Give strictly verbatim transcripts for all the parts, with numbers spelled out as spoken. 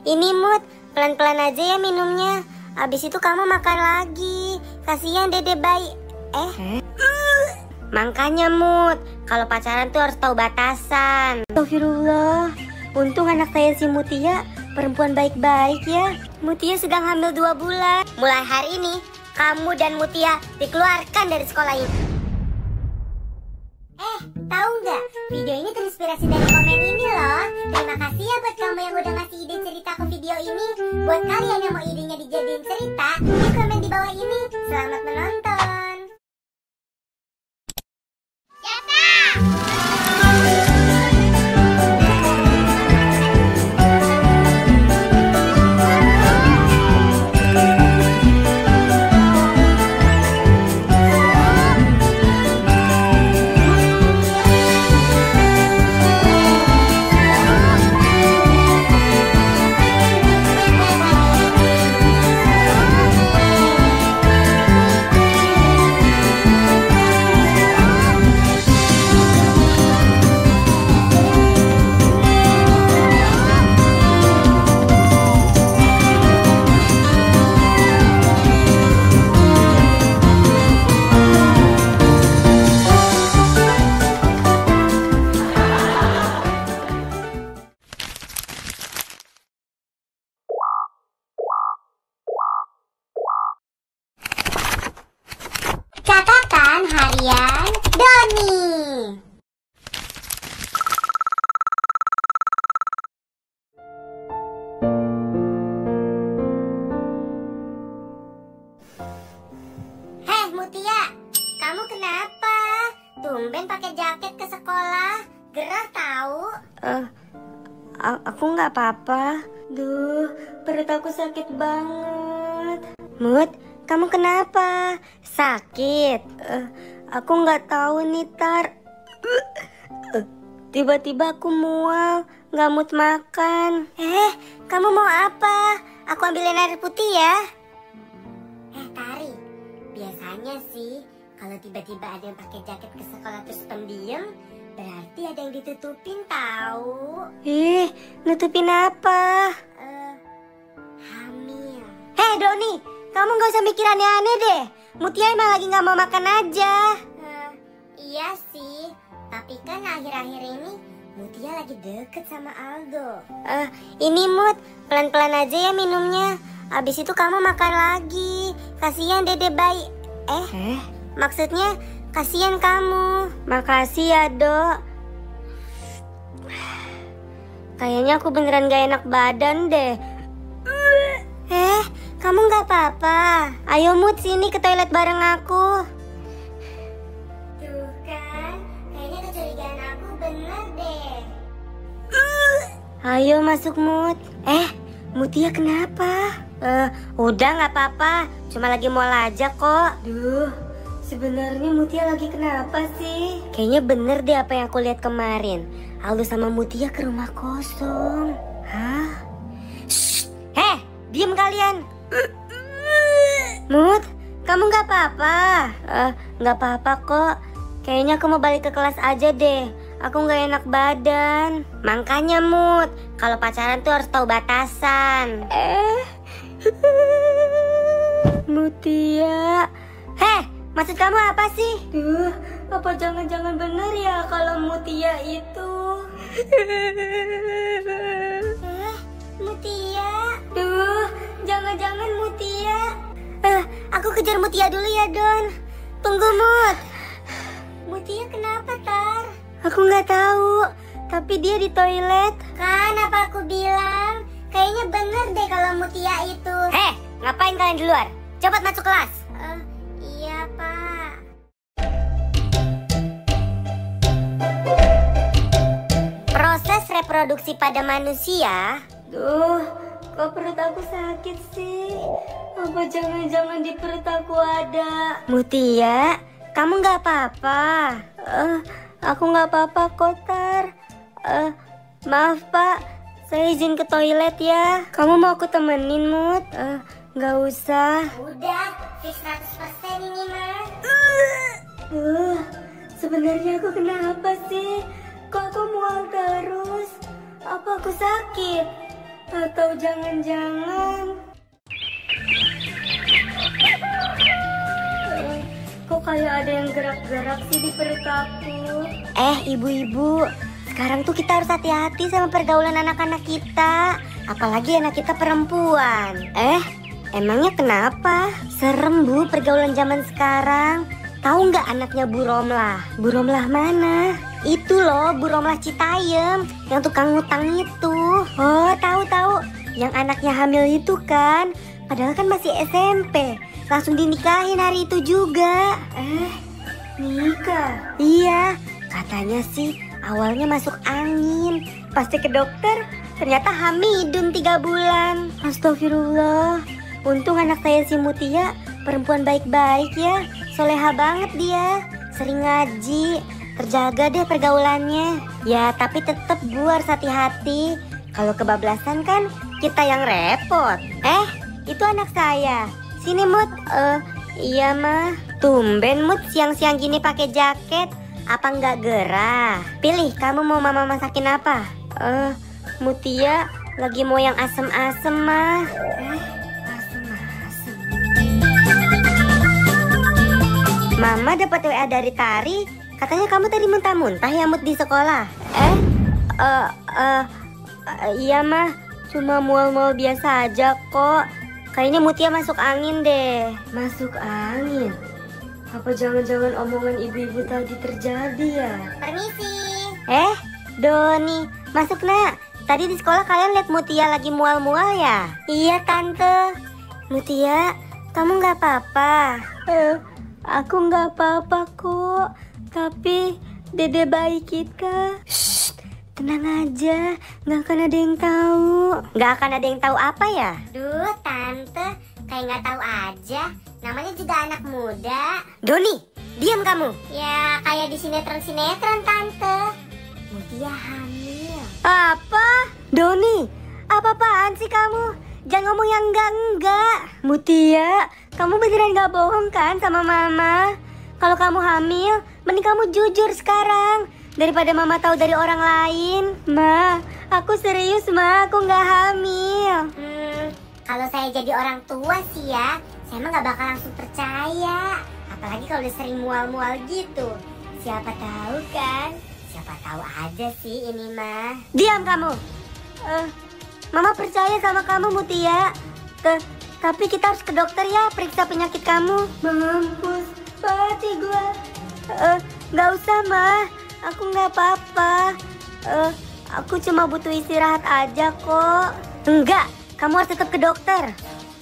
Ini Mut, pelan-pelan aja ya minumnya. Abis itu kamu makan lagi. Kasihan dede bayi. Eh? Uh, makanya Mut, kalau pacaran tuh harus tahu batasan. Astagfirullah. Untung anak saya si Mutia perempuan baik-baik ya. Mutia sedang hamil dua bulan. Mulai hari ini, kamu dan Mutia dikeluarkan dari sekolah ini. Eh, tahu nggak? Video ini terinspirasi dari komen ini loh. Terima kasih ya buat kamu yang udah ngasih ide cerita ke video ini. Buat kalian yang mau idenya dijadiin cerita, di komen di bawah ini. Selamat menonton. Catatan harian Doni. Heh Mutia, kamu kenapa? Tumben pakai jaket ke sekolah, gerah tahu? Eh, uh, aku nggak apa-apa. Duh, perut aku sakit banget. Mut, kamu kenapa? Sakit? Uh, aku nggak tahu nih Tar. Uh, Tiba-tiba aku mual, nggak mood makan. Eh, kamu mau apa? Aku ambilin air putih ya. Eh Tari, biasanya sih kalau tiba-tiba ada yang pakai jaket ke sekolah terus pendiam, berarti ada yang ditutupin tahu. Eh, nutupin apa? Uh, hamil. Hei Doni, kamu gak usah mikir aneh-aneh deh. Mutia emang lagi gak mau makan aja. uh, Iya sih, tapi kan akhir-akhir ini Mutia lagi deket sama Aldo. uh, Ini Mut, pelan-pelan aja ya minumnya. Abis itu kamu makan lagi. Kasihan dede bayi. Eh, eh? Maksudnya kasihan kamu. Makasih ya Dok. Kayaknya aku beneran gak enak badan deh. Eh, kamu nggak apa-apa? Ayo Mut sini ke toilet bareng aku. Tuh kan, kayaknya kecurigaan aku bener deh. Ayo masuk Mut. Eh, Mutia kenapa? Eh, udah nggak apa-apa. Cuma lagi mual aja kok. Duh, sebenarnya Mutia lagi kenapa sih? Kayaknya bener deh apa yang aku lihat kemarin. Aldo sama Mutia ke rumah kosong. Hah? Shh, heh, diem kalian. Mut, kamu nggak apa-apa? Uh, nggak apa-apa kok. Kayaknya aku mau balik ke kelas aja deh. Aku nggak enak badan. Makanya Mut, kalau pacaran tuh harus tahu batasan. Eh, Mutia. Heh, maksud kamu apa sih? Duh, apa jangan-jangan bener ya kalau Mutia itu? Eh, Mutia. Duh, jangan-jangan Mutia. Eh, aku kejar Mutia dulu ya Don. Tunggu Mut. Mutia kenapa Tar? Aku nggak tahu, tapi dia di toilet. Kan apa aku bilang? Kayaknya bener deh kalau Mutia itu. Heh, ngapain kalian di luar? Cepat masuk kelas. Uh, iya Pak. Proses reproduksi pada manusia. Duh, kok perut aku sakit sih? Apa jangan-jangan di perut aku ada? Mutia, kamu nggak apa-apa? Uh, aku nggak apa-apa kok Tar. Uh, maaf Pak, saya izin ke toilet ya. Kamu mau aku temenin Mut? Uh, nggak usah. Udah, fix seratus persen ini mah. Uh, sebenarnya aku kenapa sih? Kok aku mual terus? Apa aku sakit? Atau jangan-jangan uh, kok kayak ada yang gerak-gerak sih di perut aku. Eh ibu-ibu, sekarang tuh kita harus hati-hati sama pergaulan anak-anak kita. Apalagi anak kita perempuan. Eh, emangnya kenapa? Serem bu pergaulan zaman sekarang. Tahu nggak anaknya Bu Romlah? Bu Romlah mana? Itu loh Bu Romlah Citayam, yang tukang ngutang itu. Oh tahu-tahu, yang anaknya hamil itu kan. Padahal kan masih S M P. Langsung dinikahin hari itu juga. Eh, nikah? Iya, katanya sih awalnya masuk angin. Pasti ke dokter, ternyata hamidun tiga bulan. Astagfirullah. Untung anak saya si Mutia perempuan baik-baik ya. Soleha banget dia, sering ngaji, terjaga deh pergaulannya. Ya tapi tetep Bu harus hati-hati. Kalau kebablasan kan kita yang repot. Eh, itu anak saya. Sini Mut. Uh, iya mah. Tumben Mut siang-siang gini pakai jaket. Apa nggak gerah? Pilih, kamu mau mama masakin apa? Eh, uh, Mutia lagi mau yang asem-asem mah. Eh, asem-asem. Mama dapat W A dari Tari. Katanya kamu tadi muntah-muntah ya Mut di sekolah. Eh, eh, uh, uh, uh, iya mah. Cuma mual-mual biasa aja kok. Kayaknya Mutia masuk angin deh. Masuk angin? Apa jangan-jangan omongan ibu-ibu tadi terjadi ya? Permisi. Eh, Doni, masuk nak. Tadi di sekolah kalian lihat Mutia lagi mual-mual ya? Iya tante. Mutia, kamu nggak apa-apa? Eh, aku nggak apa-apa kok. Tapi Dede bayi kita. Shh, tenang aja, nggak akan ada yang tahu. Nggak akan ada yang tahu apa ya? Duh tante, kayak nggak tahu aja. Namanya juga anak muda. Doni, diam kamu. Ya kayak di sinetron-sinetron tante. Mutia hamil. Apa? Doni, apa-apaan sih kamu? Jangan ngomong yang enggak-enggak. Mutia, kamu beneran gak bohong kan sama mama? Kalau kamu hamil, mending kamu jujur sekarang daripada mama tahu dari orang lain. Ma, aku serius ma, aku gak hamil. Hmm, kalau saya jadi orang tua sih ya, saya mah gak bakal langsung percaya. Apalagi kalau udah sering mual-mual gitu. Siapa tahu kan? Siapa tahu aja sih ini mah. Diam kamu. Uh, Mama percaya sama kamu Mutia. Ke, tapi kita harus ke dokter ya, periksa penyakit kamu. Mampus, mati gua. Uh, gak usah mah, aku gak apa-apa. Uh, aku cuma butuh istirahat aja kok. Enggak, kamu harus tetap ke dokter.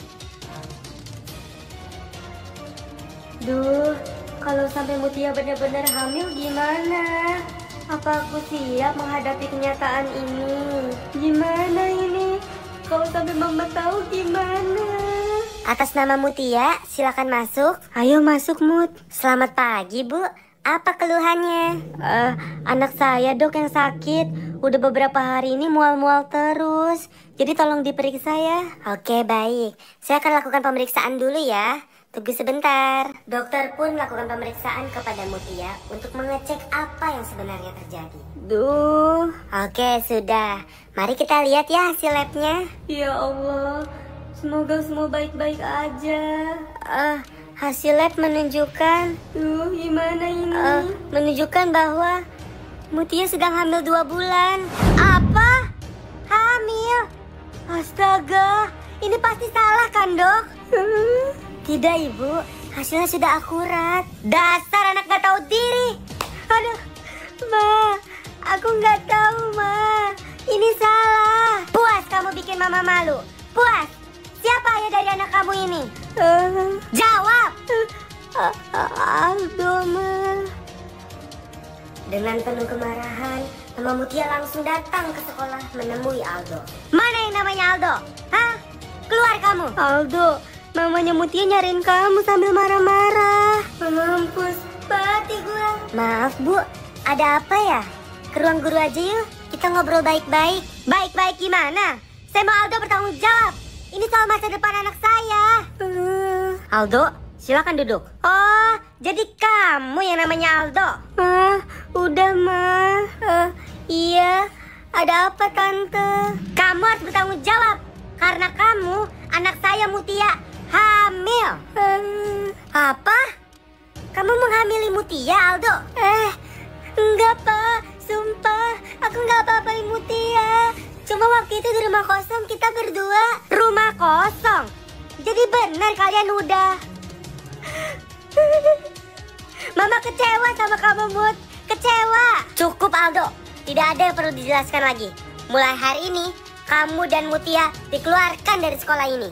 Duh, kalau sampai Mutia benar-benar hamil gimana? Apa aku siap menghadapi kenyataan ini? Gimana ini? Kalau sampai mama tahu gimana? Atas nama Mutia, silakan masuk. Ayo masuk Mut. Selamat pagi Bu, apa keluhannya? Uh, anak saya dok yang sakit. Udah beberapa hari ini mual-mual terus. Jadi tolong diperiksa ya. Oke baik, saya akan lakukan pemeriksaan dulu ya. Tunggu sebentar. Dokter pun melakukan pemeriksaan kepada Mutia untuk mengecek apa yang sebenarnya terjadi. Duh. Oke sudah, mari kita lihat ya hasil labnya. Ya Allah, semoga semua baik-baik aja. Uh, hasil lab menunjukkan. Duh, gimana ini? Uh, menunjukkan bahwa Mutia sedang hamil dua bulan. Apa? Hamil? Astaga, ini pasti salah kan dok? Tidak ibu, hasilnya sudah akurat. Dasar anak gak tahu diri. Aduh, ma, aku nggak tahu ma. Ini salah. Puas kamu bikin mama malu. Puas. Siapa ayah dari anak kamu ini? Uh, Jawab. Uh, Aldo ma. Dengan penuh kemarahan, Mama Mutia langsung datang ke sekolah menemui Aldo. Mana yang namanya Aldo? Hah? Keluar kamu. Aldo, mamanya Mutia nyariin kamu sambil marah-marah. Mampus, mati gua. Maaf Bu, ada apa ya? Ke ruang guru aja yuk, kita ngobrol baik-baik. Baik-baik gimana? Saya mau Aldo bertanggung jawab. Ini soal masa depan anak saya. Uh, Aldo, silakan duduk. Oh, jadi kamu yang namanya Aldo? Ah, udah ma. Uh, iya, Ada apa tante? Kamu harus bertanggung jawab karena kamu anak saya Mutia hamil. Hmm, apa? Kamu menghamili Mutia, Aldo? Eh, enggak pak, sumpah aku nggak apa-apain Mutia. Cuma waktu itu di rumah kosong kita berdua. Rumah kosong? Jadi benar kalian udah. Mama kecewa sama kamu, Mut. Kecewa. Cukup, Aldo. Tidak ada yang perlu dijelaskan lagi. Mulai hari ini, kamu dan Mutia dikeluarkan dari sekolah ini.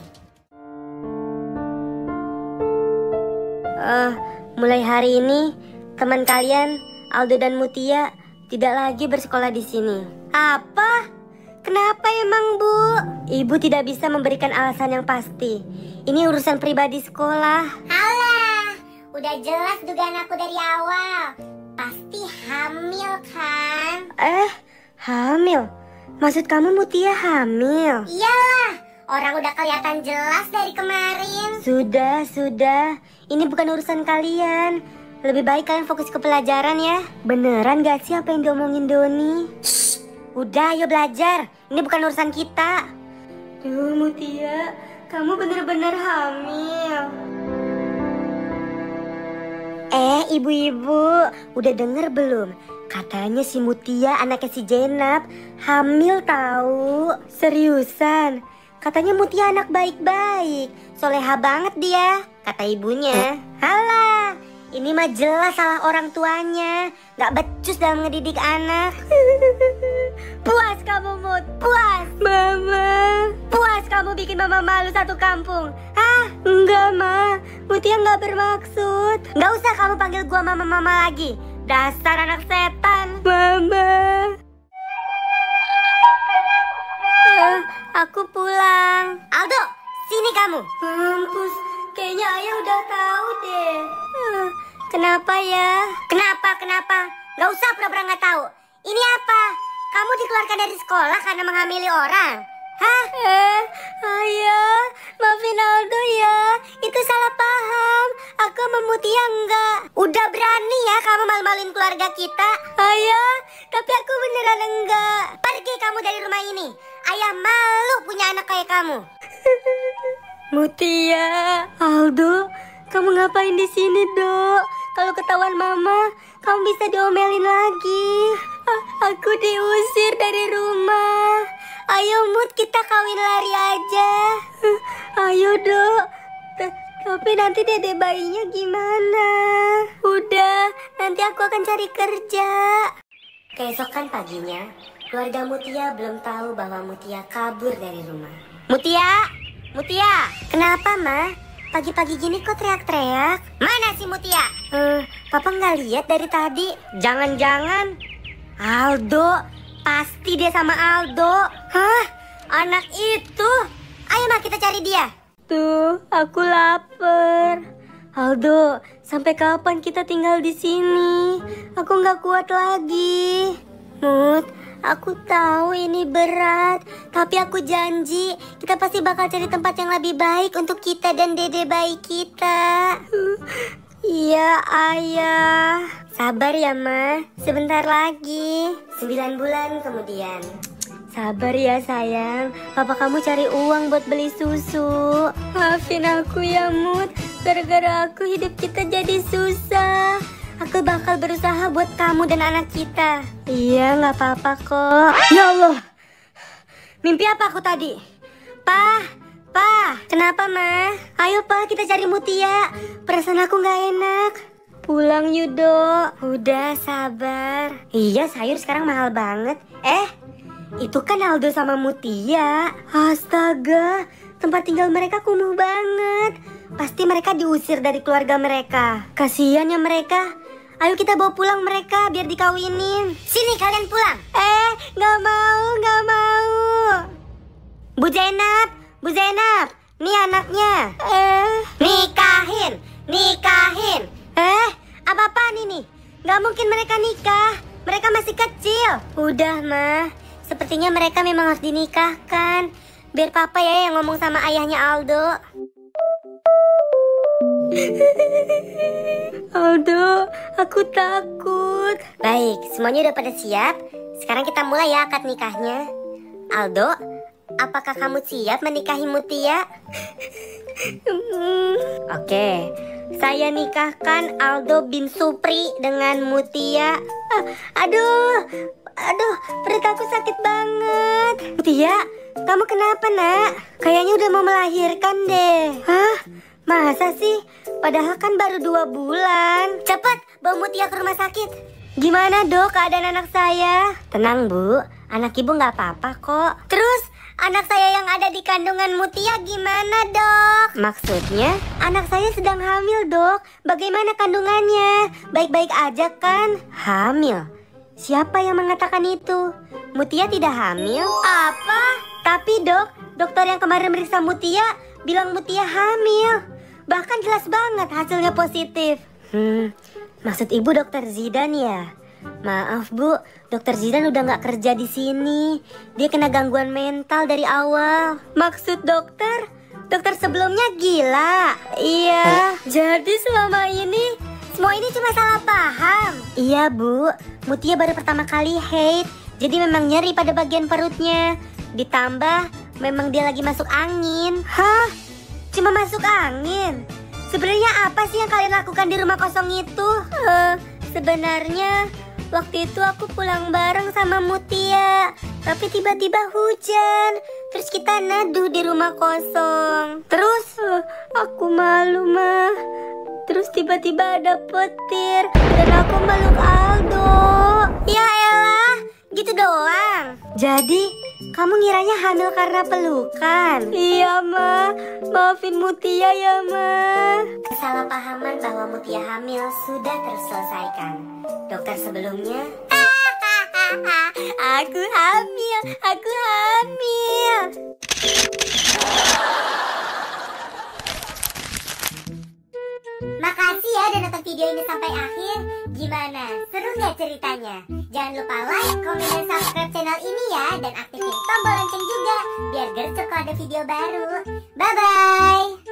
Eh, uh, mulai hari ini, teman kalian, Aldo dan Mutia, tidak lagi bersekolah di sini. Apa? Kenapa emang, Bu? Ibu tidak bisa memberikan alasan yang pasti. Ini urusan pribadi sekolah. Alah, udah jelas dugaan aku dari awal. Pasti hamil kan? Eh, hamil? Maksud kamu Mutia hamil? Iyalah, orang udah kelihatan jelas dari kemarin. Sudah, sudah. Ini bukan urusan kalian. Lebih baik kalian fokus ke pelajaran ya. Beneran gak sih apa yang diomongin Doni? Shh, udah ayo belajar. Ini bukan urusan kita. Duh Mutia, kamu bener-bener hamil. Eh ibu-ibu, udah denger belum? Katanya si Mutia anaknya si Jenab hamil tahu. Seriusan? Katanya Mutia anak baik-baik, soleha banget dia, kata ibunya. Halah, ini mah jelas salah orang tuanya, gak becus dalam ngedidik anak. Puas kamu Mut, puas. Mama, puas kamu bikin mama malu satu kampung. Hah? Enggak ma, Mutia gak bermaksud. Gak usah kamu panggil gua mama-mama lagi. Dasar anak setan. Mama. Uh, aku pulang. Aldo, sini kamu. Mampus, kayaknya ayah udah tahu deh. Uh, kenapa ya? Kenapa, kenapa? Gak usah pura-pura gak tahu. Ini apa? Kamu dikeluarkan dari sekolah karena menghamili orang? Hah? Eh, ayah, maafin Aldo ya. Itu salah paham. Aku sama Mutia enggak. Udah berani ya kamu malu-maluin keluarga kita? Ayah, tapi aku beneran enggak. Pergi kamu dari rumah ini. Ayah malu punya anak kayak kamu. Mutia, Aldo, kamu ngapain di sini, Dok? Kalau ketahuan Mama, kamu bisa diomelin lagi. Ah, aku diusir dari rumah. Ayo Mut, kita kawin lari aja. Ayo Dok. Tapi nanti dede bayinya gimana? Udah, nanti aku akan cari kerja. Keesokan paginya, keluarga Mutia belum tahu bahwa Mutia kabur dari rumah. Mutia, Mutia, kenapa Ma? Pagi-pagi gini kok teriak-teriak? Mana si Mutia? Uh, Papa nggak lihat dari tadi. Jangan-jangan Aldo. Pasti dia sama Aldo. Hah? Anak itu? Ayo Ma, kita cari dia. Tuh, aku lapar. Aldo, sampai kapan kita tinggal di sini? Aku nggak kuat lagi. Mut, aku tahu ini berat, tapi aku janji kita pasti bakal cari tempat yang lebih baik untuk kita dan dede bayi kita. Iya, Ayah. Sabar ya, Ma. Sebentar lagi. Sembilan bulan kemudian. Sabar ya, sayang. Papa kamu cari uang buat beli susu. Maafin aku ya, Mut. Gara-gara aku hidup kita jadi susah. Aku bakal berusaha buat kamu dan anak kita. Iya, nggak apa-apa kok. Ya Allah. Mimpi apa aku tadi? Pa, Pa, kenapa Ma? Ayo Pa, kita cari Mutia. Perasaan aku nggak enak. Pulang Yudo. Udah sabar. Iya, sayur sekarang mahal banget. Eh, itu kan Aldo sama Mutia. Astaga, tempat tinggal mereka kumuh banget. Pasti mereka diusir dari keluarga mereka. Kasian ya mereka. Ayo kita bawa pulang mereka biar dikawinin. Sini kalian pulang. Eh, nggak mau, nggak mau. Bu Zainab, Bu Zainab, nih anaknya. Eh, nikahin, nikahin. Eh, apa-apaan ini? Nggak mungkin mereka nikah. Mereka masih kecil. Udah, Ma. Sepertinya mereka memang harus dinikahkan. Biar Papa ya yang ngomong sama ayahnya Aldo. Aldo, aku takut. Baik, semuanya udah pada siap? sekarang kita mulai ya akad nikahnya. Aldo, apakah kamu siap menikahi Mutia? Oke, saya nikahkan Aldo bin Supri dengan Mutia. Ah, aduh, aduh, perut aku sakit banget. Mutia, kamu kenapa nak? Kayaknya udah mau melahirkan deh. Hah? Masa sih? Padahal kan baru dua bulan. Cepat, bawa Mutia ke rumah sakit. Gimana dok keadaan anak saya? Tenang bu, anak ibu nggak apa-apa kok. Terus, anak saya yang ada di kandungan Mutia gimana dok? Maksudnya, anak saya sedang hamil dok. Bagaimana kandungannya? Baik-baik aja kan? Hamil? Siapa yang mengatakan itu? Mutia tidak hamil? Apa? Tapi dok, dokter yang kemarin meriksa Mutia bilang Mutia hamil. Bahkan jelas banget hasilnya positif. Hmm, maksud ibu dokter Zidan ya? Maaf bu, dokter Zidan udah nggak kerja di sini. Dia kena gangguan mental dari awal. Maksud dokter? Dokter sebelumnya gila. Iya. Jadi selama ini semua ini cuma salah paham. Iya bu, Mutia baru pertama kali haid. Jadi memang nyeri pada bagian perutnya. Ditambah memang dia lagi masuk angin. Hah? Cuma masuk angin? Sebenarnya apa sih yang kalian lakukan di rumah kosong itu? Uh, sebenarnya waktu itu aku pulang bareng sama Mutia. Tapi tiba-tiba hujan. Terus kita neduh di rumah kosong. Terus uh, aku malu mah. Terus tiba-tiba ada petir. Dan aku meluk Aldo. Ya elah, gitu doang. Jadi kamu ngiranya hamil karena pelukan? Iya ma, maafin Mutia ya ma. Kesalahpahaman bahwa Mutia hamil sudah terselesaikan. Dokter sebelumnya, aku hamil, aku hamil. Makasih ya udah nonton video ini sampai akhir. Gimana? Seru nggak ceritanya? Jangan lupa like, komen, dan subscribe channel ini ya. Dan aktifin tombol lonceng juga biar gercep kalau ada video baru. Bye-bye.